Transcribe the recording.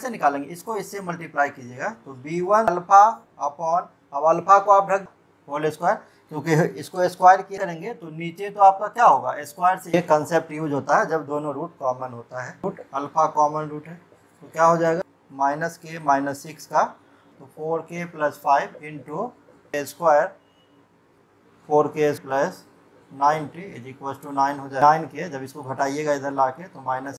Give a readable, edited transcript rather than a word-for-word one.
कैसे निकालेंगे, इसको इससे मल्टीप्लाई कीजिएगा तो b1 अल्फा अपॉन, अब अल्फा को आप रख होल स्क्वायर, क्योंकि इसको स्क्वायर करेंगे तो नीचे तो आपका क्या होगा, स्क्वायर से ये कंसेप्ट यूज होता है जब दोनों रूट कॉमन होता है। रूट अल्फा कॉमन रूट है तो क्या हो जाएगा -k -6 का, तो 4k + 5 इंटू स्क्वायर 4k + 90 = 9 हो जाएगा। 9 के जब इसको घटाइएगा इधर ला के तो